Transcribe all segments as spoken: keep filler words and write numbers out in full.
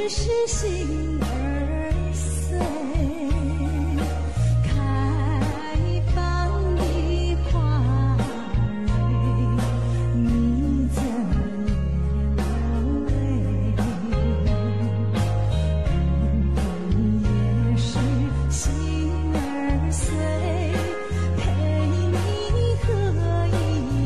是心儿碎，开放的花蕊，你怎也流泪？不也是心儿碎，陪你喝一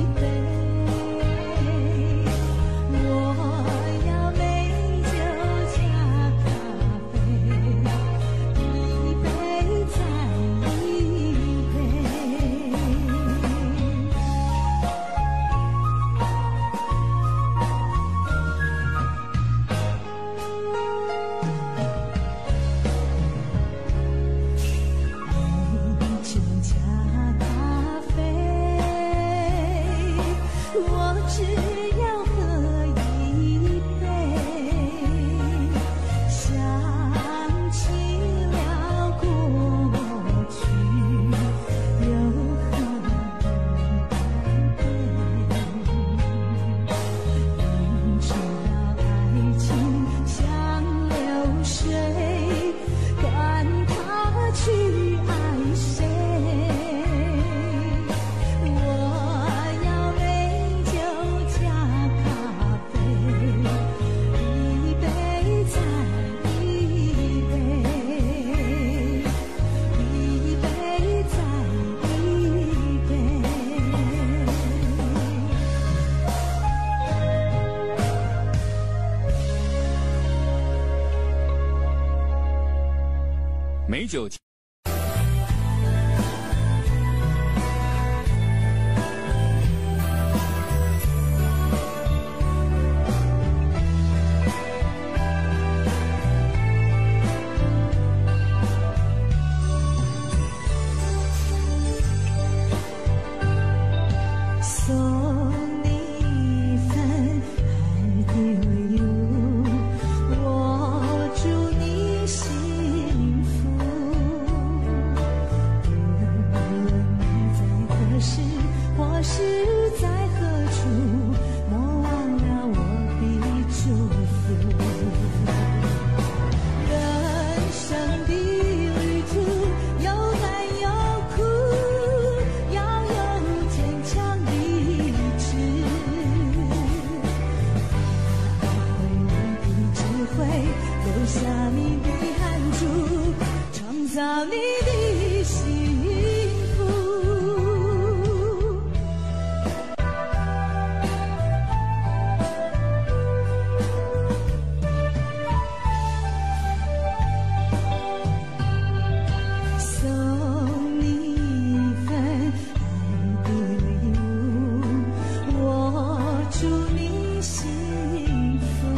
杯。我要美酒加咖啡，一杯再一杯。美酒加咖啡，我只要喝一杯。想起了过去，又何能知道爱情像流水，管他去爱谁。我要美酒加咖啡，一杯再一杯，一杯再一杯。 美酒。 送你一份爱的礼物，我祝你幸福。无论你在何时，或是在何处，莫忘了我的祝福。人生的旅途有甘有苦，要有坚强的意志，发挥你的智慧，留下你的汗珠，创造你的幸福。送你一份爱的礼物，我祝你幸福。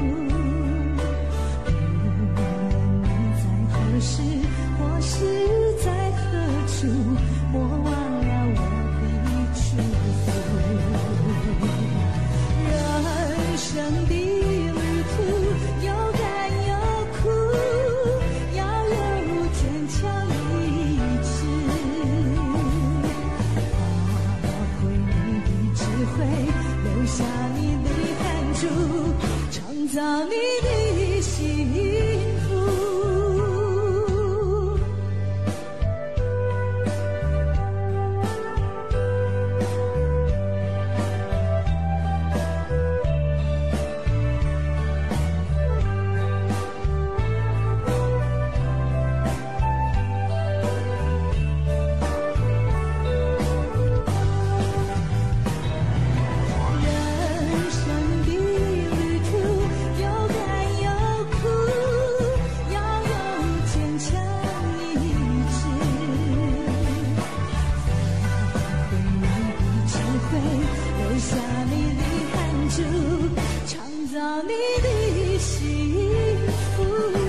无论你在何时，或是在何处，莫忘了我的祝福。人生的旅途有甘有苦，要有坚强意志，发挥你的智慧，留下你的汗珠，创造你的幸福。人生的旅途有甘有苦，要有坚强意志，发挥你的智慧，留下你的汗珠，创造你的幸福。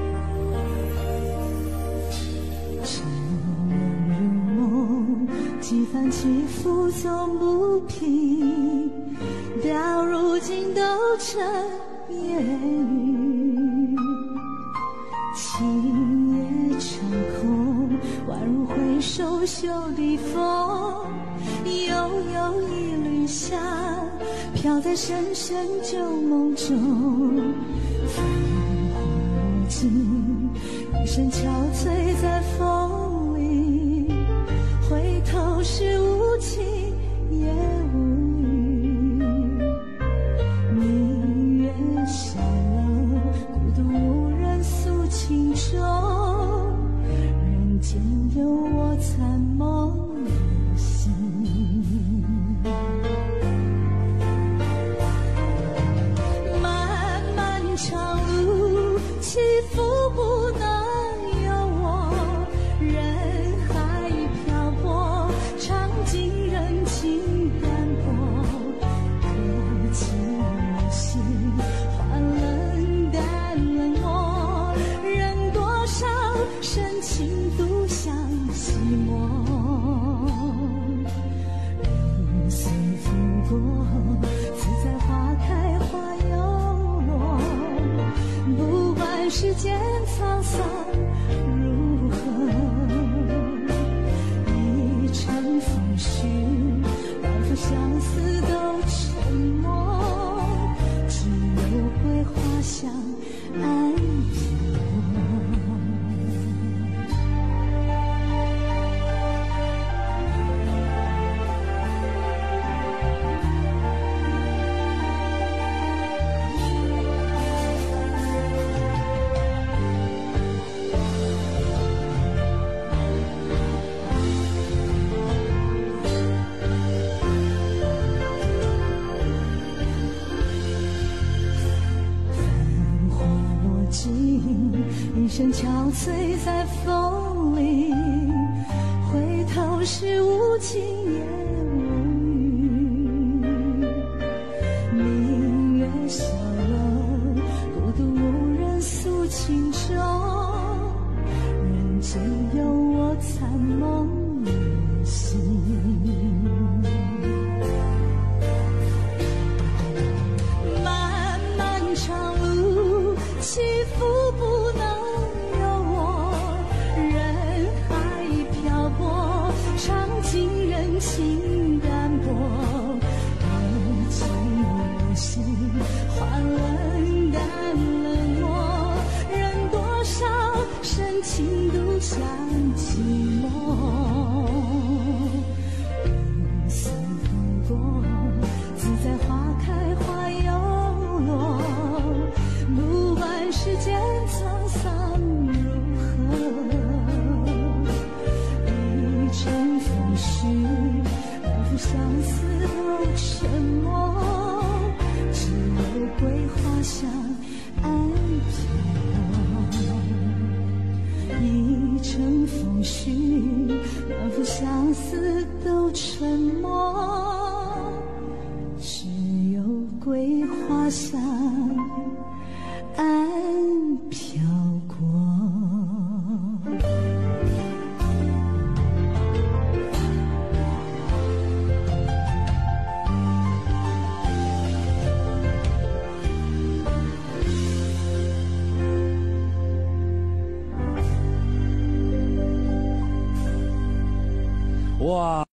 沉入梦， 起翻起伏总不平，到如今都成烟雨。今夜长空，宛如回首袖的风，悠悠一缕香，飘在深深旧梦中。繁华落尽，一声憔悴在风里，回头是无情也无语。明月小楼，孤独无人诉情衷，人间有我残梦的心。漫漫长路，起伏不能由我，人海漂泊，尝尽人情淡薄，多情我心，换冷淡冷漠，人多少深情独享寂寞。人随风过，自在花开花又落，不管世间沧桑如何，一程风絮，半幅相思都沉默，只有桂花香安飘。一声憔悴在风里，回头是无情也无语。明月小楼，孤独无人诉情衷，人间有我残梦的心。漫漫长路，起伏不能由我，人海漂泊，尝尽人情淡薄，多情我心，换冷淡冷漠，人多少深情独享寂寞。人随风过，自在花开花又落，不管世间沧桑如何，一程风絮，半幅相思都沉默，只有桂花香安飘。一程风絮，半幅相思都沉默，只有桂花香安飘过。 哇！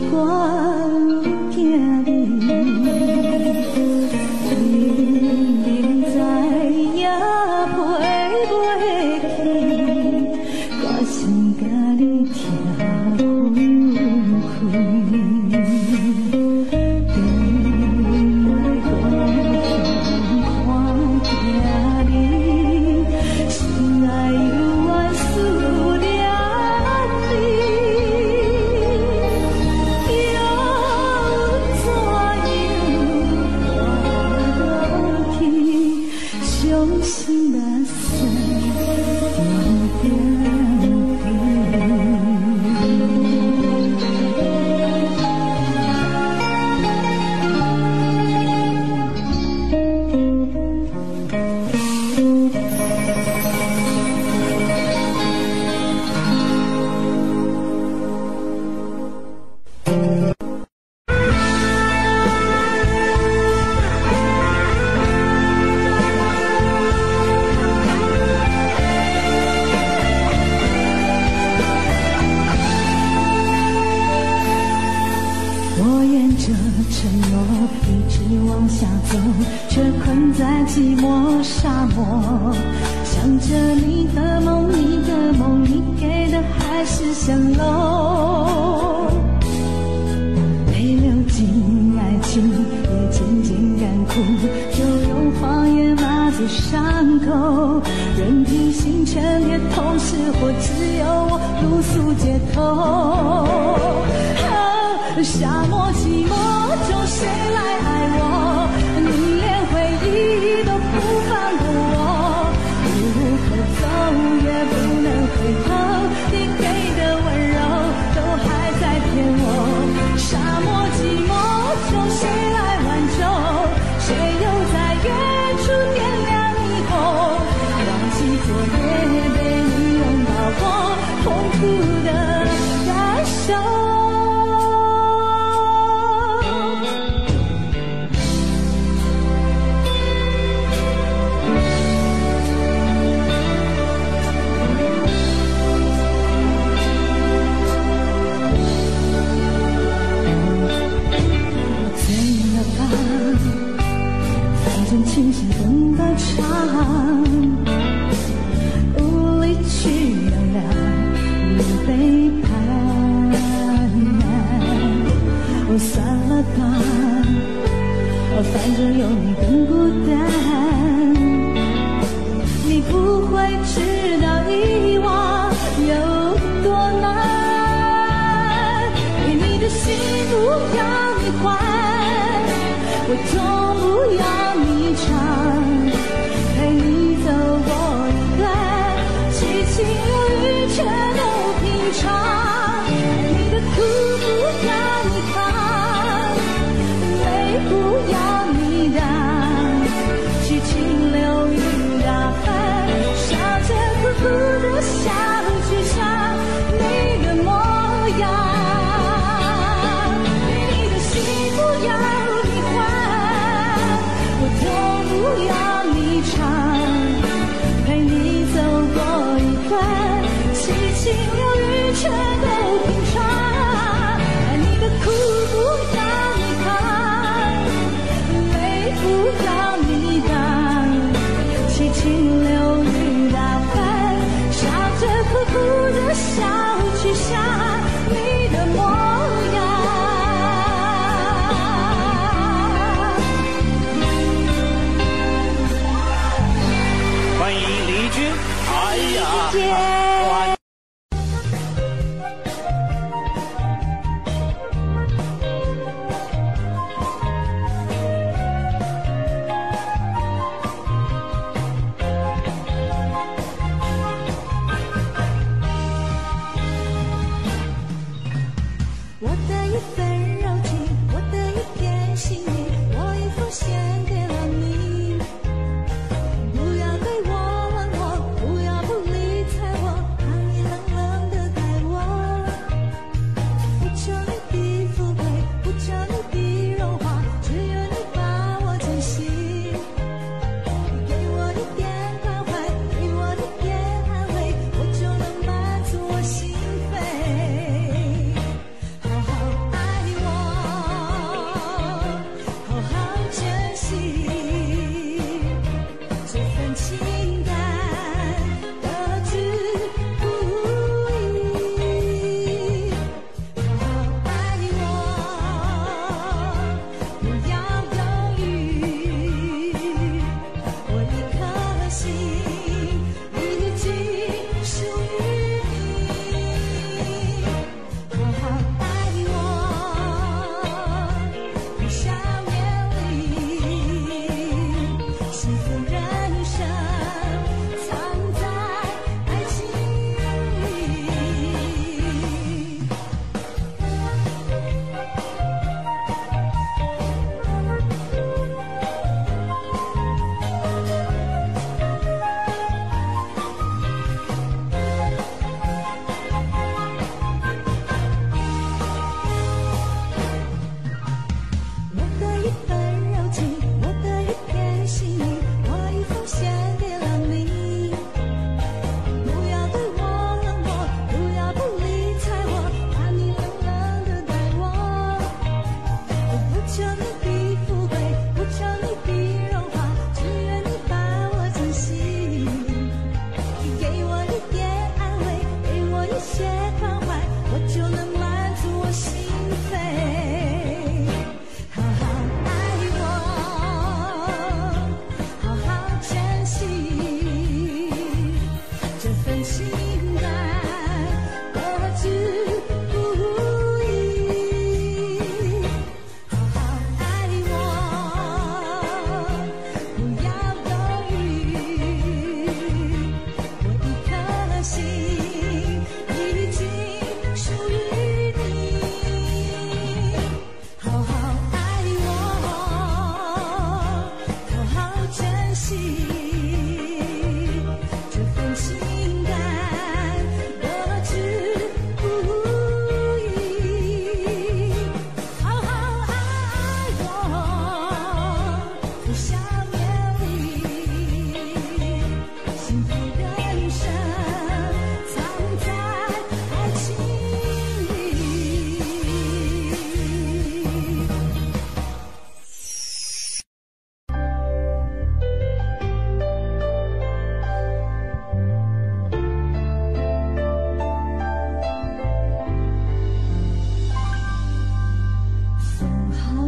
好好爱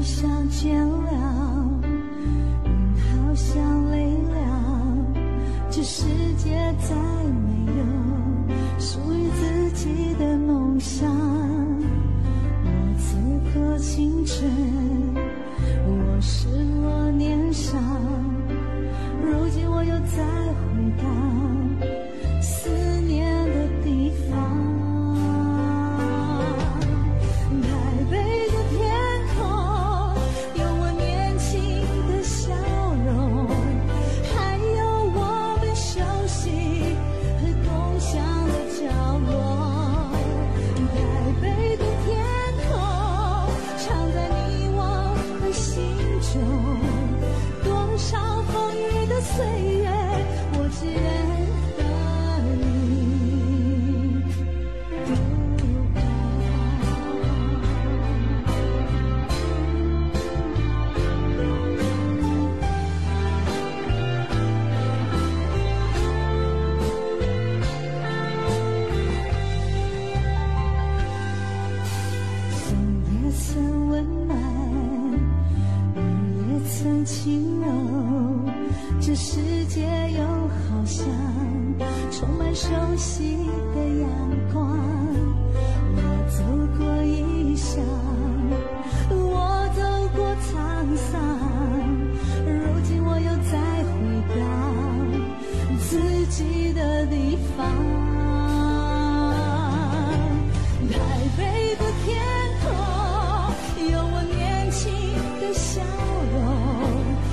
像倦了，人好像累了，这世界再没有属于自己的梦想。我此刻清晨，我失落年少，如今我又再回到思念的地方。岁月，我只愿和你度过。风也曾温暖，雨也曾轻柔，这世界又好像充满熟悉的阳光。我走过异乡，我走过沧桑，如今我又再回到自己的地方。台北的天空有我年轻的笑容，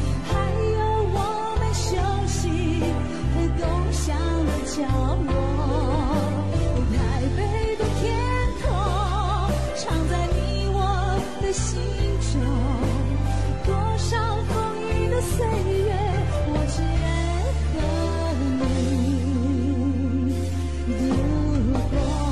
共享的角落，台北的天空藏在你我的心中，多少风雨的岁月，我只愿和你度过。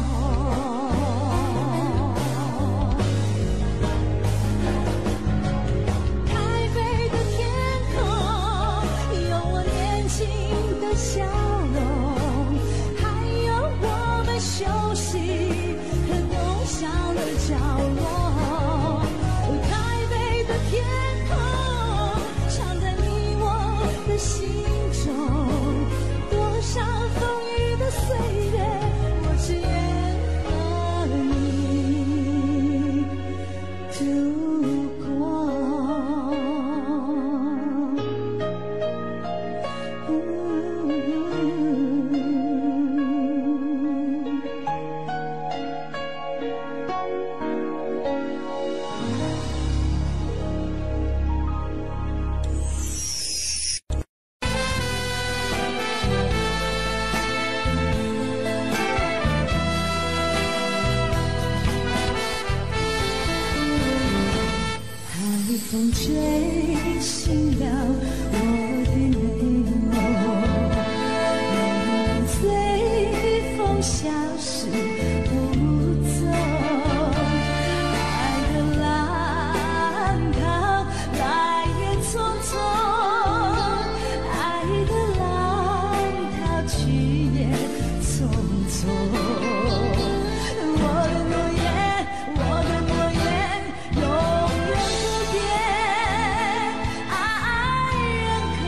台北的天空有我年轻的笑容，还有我们休息和共享的角落。台北的天空藏在你我的心中，多少风雨的岁月，我只愿和你度过。风吹醒了我的泪眸，让随风消失不走。爱的浪涛来也匆匆，爱的浪涛去也匆匆。我的诺言，我的诺言，永远不变。爱人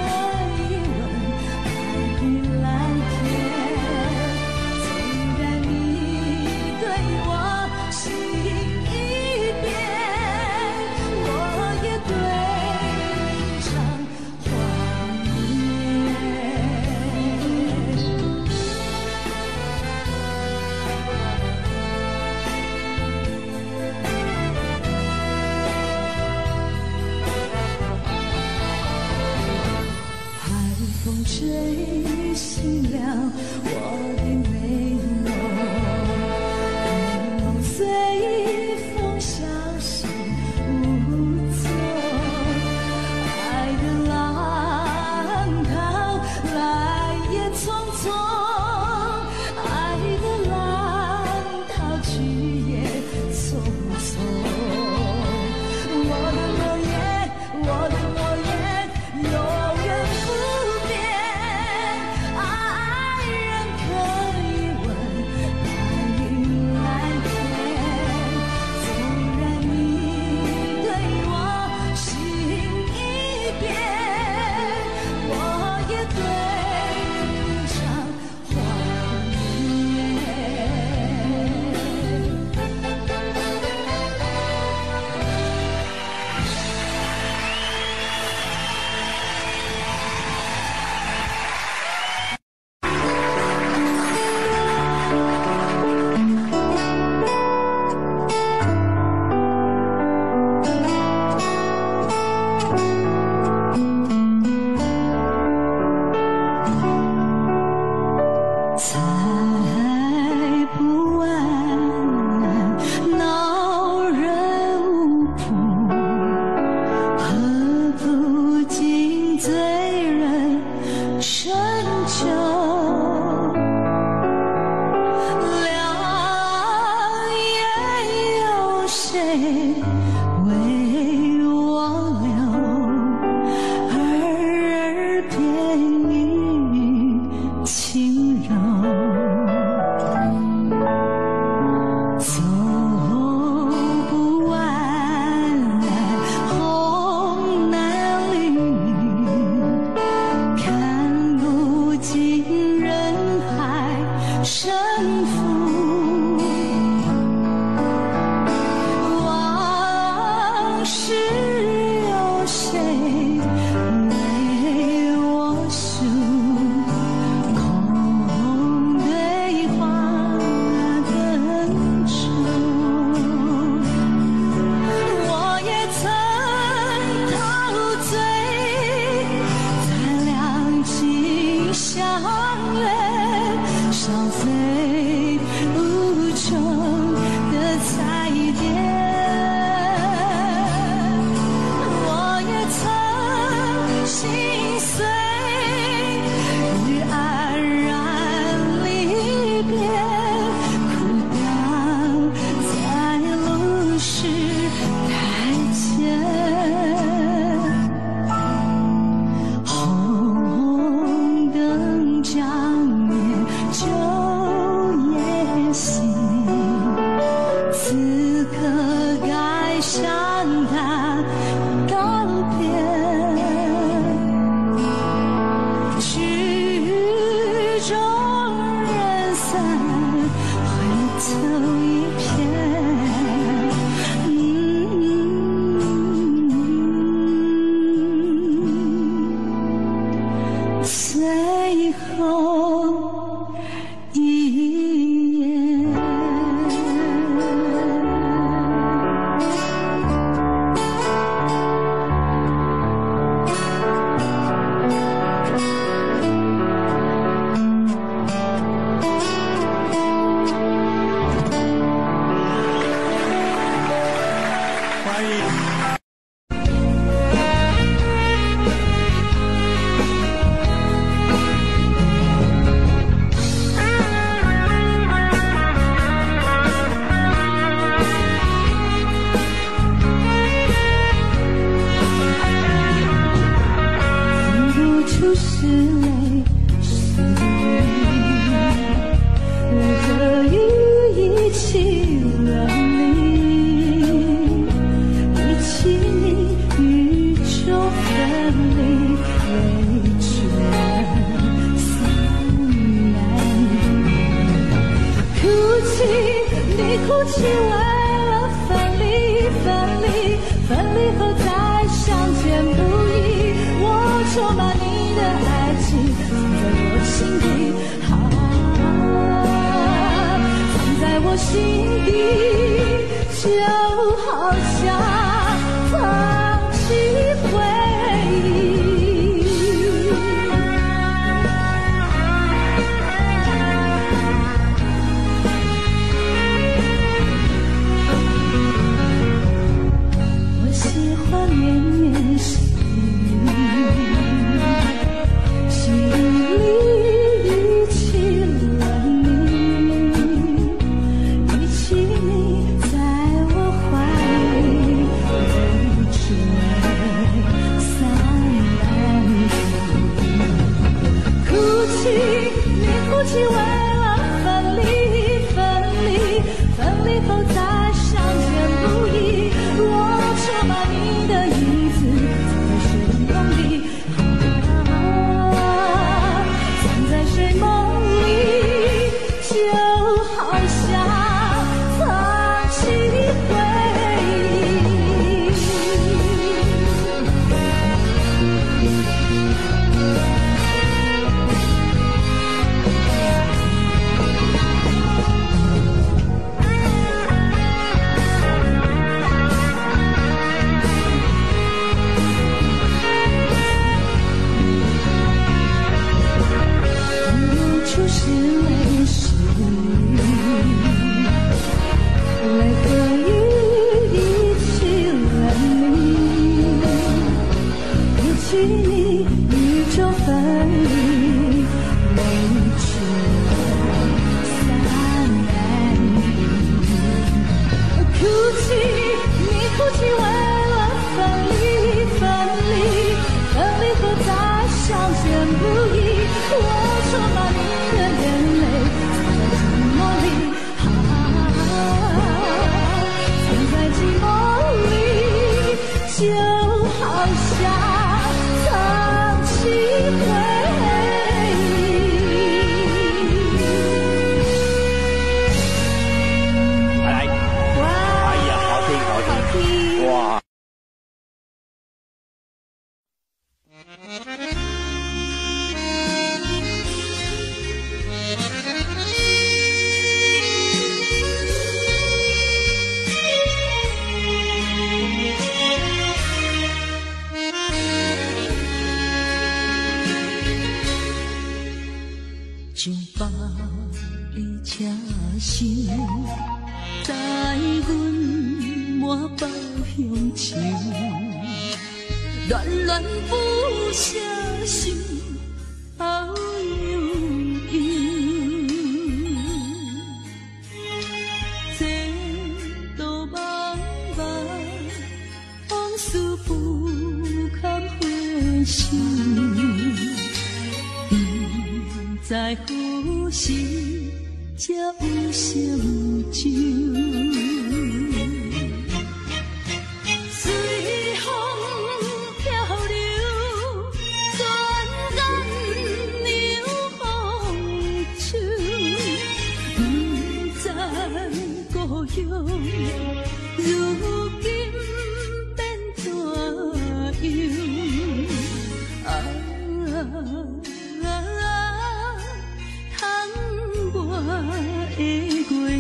我乡愁，恋恋不舍心后悠悠。这道茫茫往事不堪回首，不知何时才有成就。如今变怎样？啊，窗外的月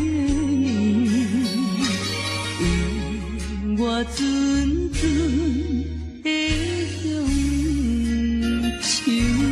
圆，我阵阵的乡愁。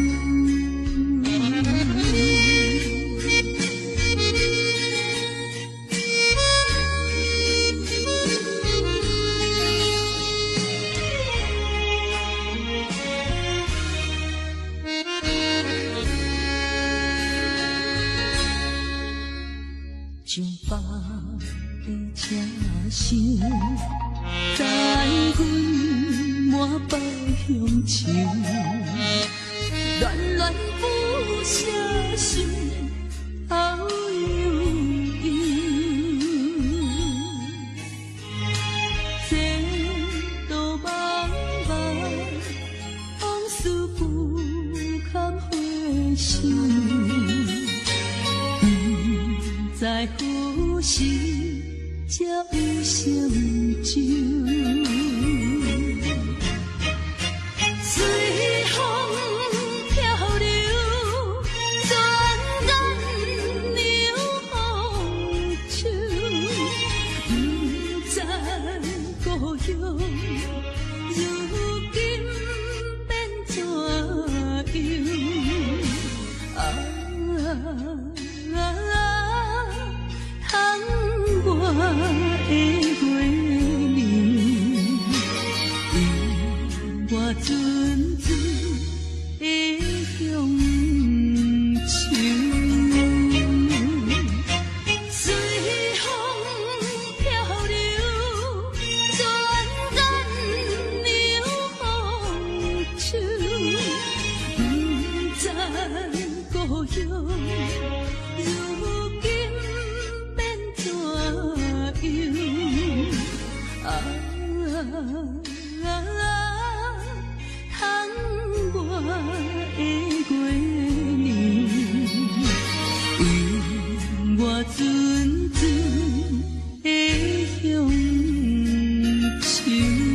像北的车声，载阮满北乡愁，恋恋不舍心后悠悠。这道茫茫往事不堪回首。在何时才有成就？随风漂流，转眼流风手，不知故乡如今变怎样？啊！窗外的月圆，我阵阵的乡愁。随风漂流，转眼流风手，不知故乡。窗外的月圆，我阵阵的乡愁。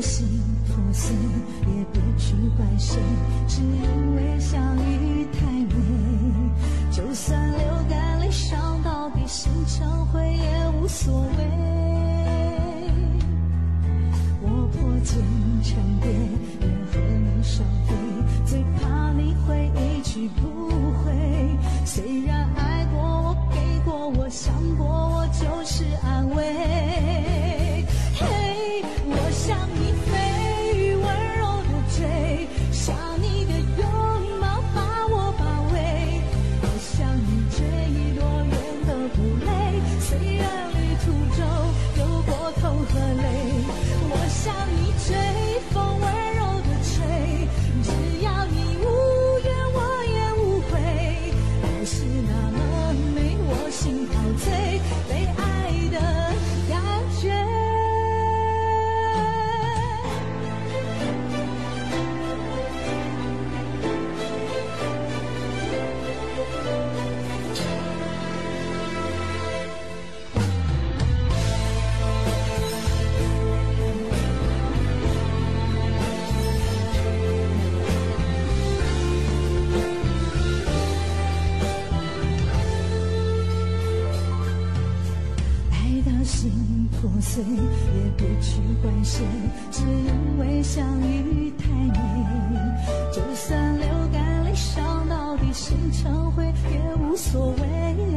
心破碎，也别去怪谁，只因为相遇太美。就算流干泪伤到底，心成灰也无所谓。我破茧成蝶，愿和你双飞，最怕你会一去不回。虽然爱过我，给过我，想过我，就是安慰。嘿，我向你飞，温柔的追，想你的拥抱把我包围。我向你追，多远都不累，虽然旅途中有过痛和泪。我向你追，风温柔的吹，只要你无怨我也无悔。爱是那么美，我心陶醉，被爱的感觉。破碎也别去怪谁，只因为相遇太美。就算流干泪伤到底，心成灰也无所谓。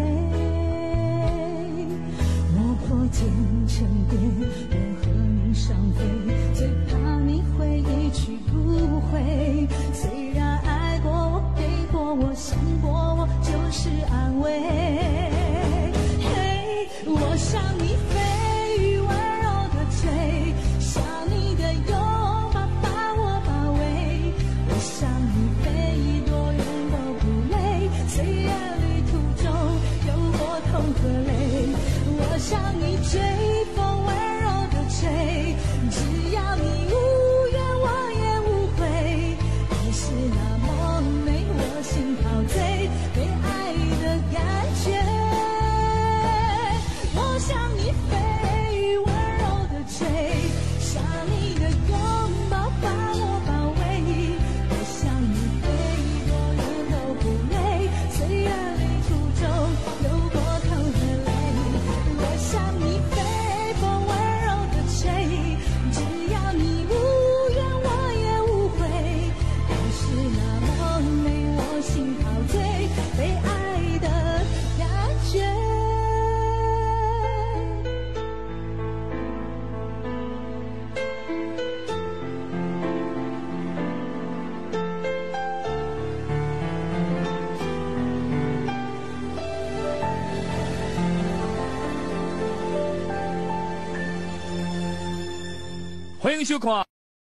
我破茧成蝶，愿和你双飞，最怕你会一去不回。虽然爱过我，给过我，想过我，就是安慰。嘿，我向你飞，想你的拥抱把我包围。我向你飞，多远都不累，虽然旅途中有过痛和泪。我向你追，风温柔的吹，只要你无怨我也无悔。爱是那么美，我心陶醉，被爱的感觉。我向你飞，温柔的吹，想你的拥抱把我包围。我向你飞，多远都不累，虽然旅途中有过痛和泪。我向你飞，风温柔的吹，只要你无怨我也无悔。爱是那么美，我心陶醉，被爱的感觉。 欢迎收看。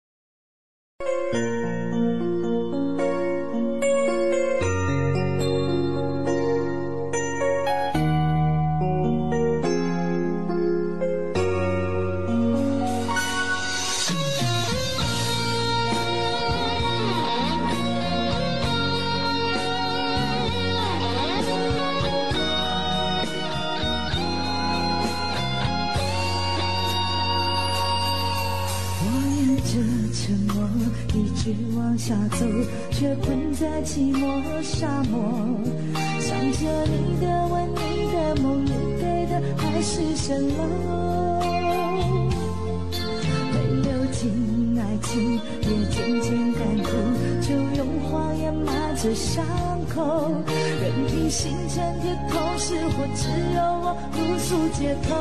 沉默一直往下走，却困在寂寞沙漠。想着你的吻，你的梦，你给的爱是什么？没流进爱情，也渐渐干枯，就用谎言瞒着伤口。任凭星辰天空失火，只有我露宿街头。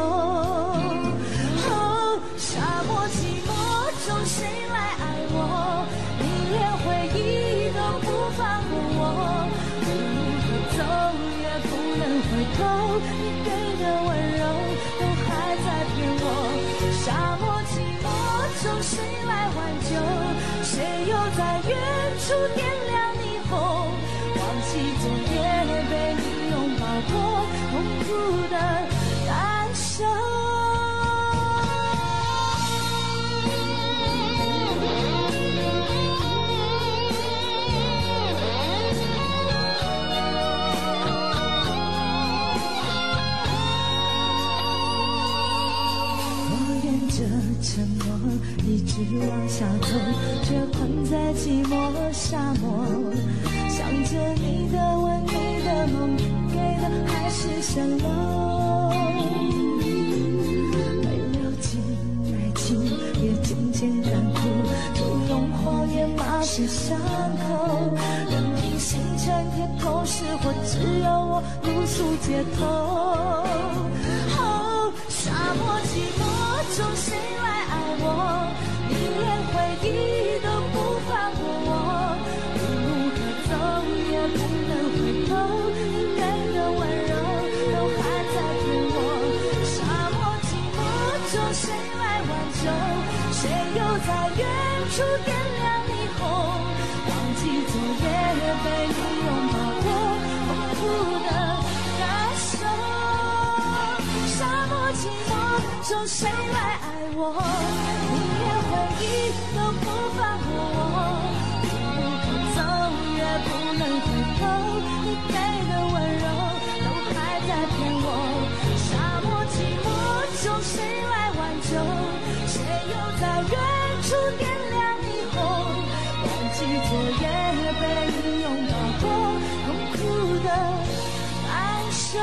哦，沙漠寂寞中谁来爱我？你连回忆都不放过我，无路可走也不能回头，你给的温柔都还在骗我。沙漠寂寞中谁来挽救？谁又在远处点亮霓虹？忘记昨夜被你拥抱过痛苦的感受。沉默一直往下走，却困在寂寞沙漠。想着你的吻，你的梦，给的还是蜃楼。没了解爱情，也渐渐干枯，就用谎言麻痹伤口。任凭星辰也透视，或只有我露宿街头。哦，沙漠寂寞中谁来爱我？你连回忆都不放过我，无路可走也不能回头，你给的温柔都还在骗我。沙漠寂寞中谁来挽救？谁又在远处点亮霓虹？忘记昨夜被你拥抱过痛苦的感受。沙漠寂寞中谁来爱我？你连回忆都不放过我，无路可走也不能回头，你给的温柔都还在骗我。沙漠寂寞中谁来挽救？谁又在远处点亮霓虹？忘记昨夜被你拥抱过痛苦的感受。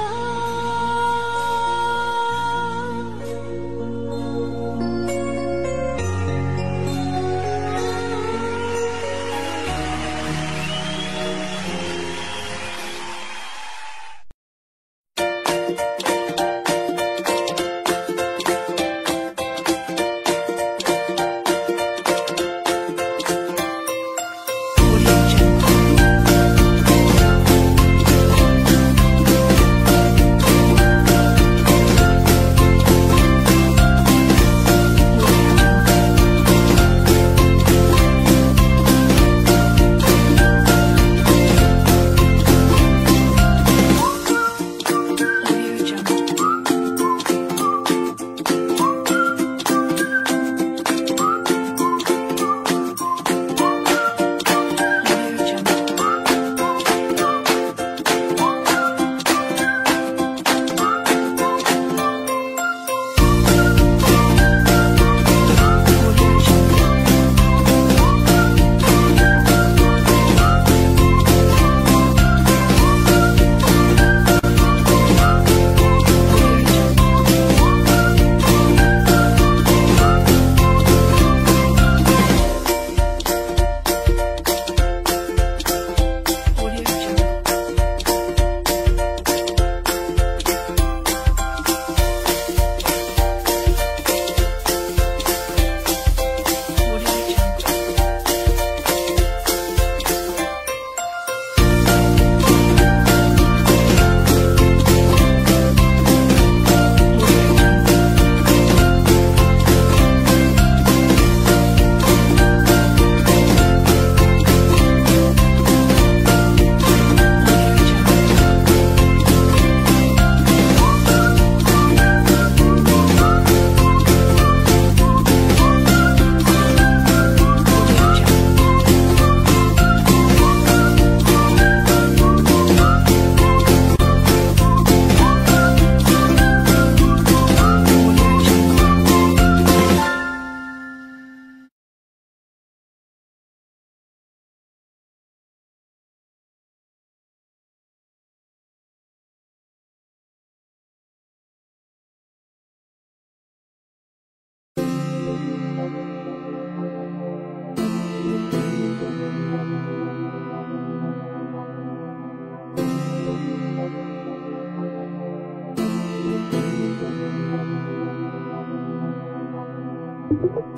Thank you.